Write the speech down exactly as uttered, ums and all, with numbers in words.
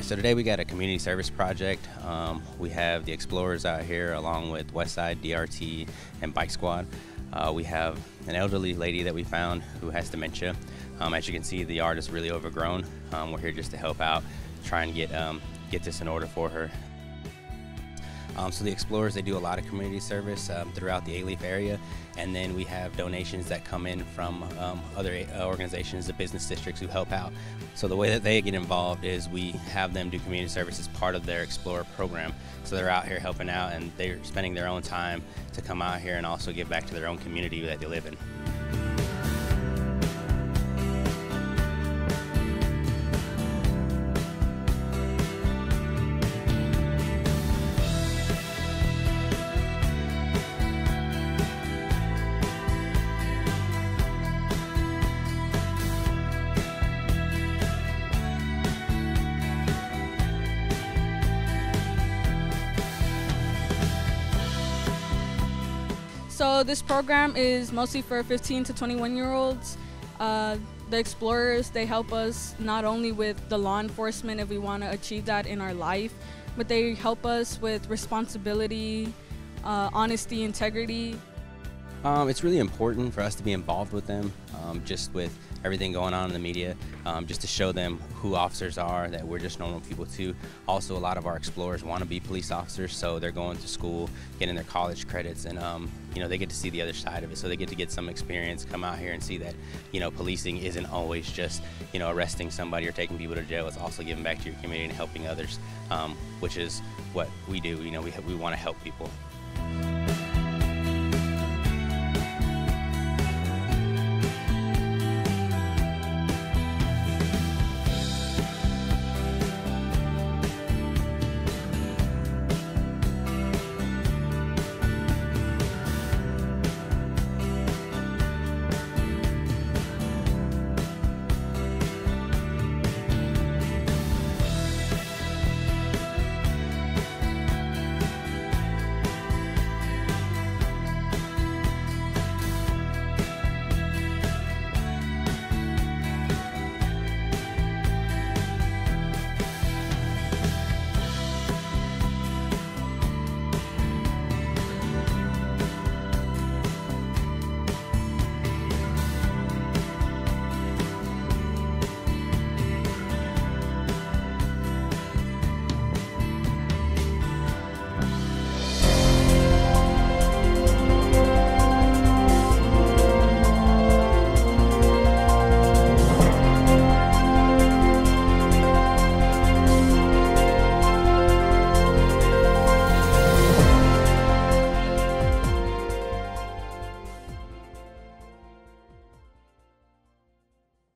So today we got a community service project. Um, we have the Explorers out here along with Westside D R T and Bike Squad. Uh, we have an elderly lady that we found who has dementia. Um, as you can see, the yard is really overgrown. Um, we're here just to help out, try and get, um, get this in order for her. Um, so the Explorers, they do a lot of community service um, throughout the A-Leaf area, and then we have donations that come in from um, other organizations, the business districts who help out. So the way that they get involved is we have them do community service as part of their Explorer program. So they're out here helping out, and they're spending their own time to come out here and also give back to their own community that they live in. So this program is mostly for fifteen to twenty-one year olds. Uh, the Explorers, they help us not only with the law enforcement if we want to achieve that in our life, but they help us with responsibility, uh, honesty, integrity. Um, it's really important for us to be involved with them, um, just with everything going on in the media, um, just to show them who officers are, that we're just normal people too. Also, a lot of our Explorers want to be police officers, so they're going to school, getting their college credits, and um, you know, they get to see the other side of it. So they get to get some experience, come out here and see that, you know, policing isn't always just, you know, arresting somebody or taking people to jail. It's also giving back to your community and helping others, um, which is what we do. You know, we we want to help people.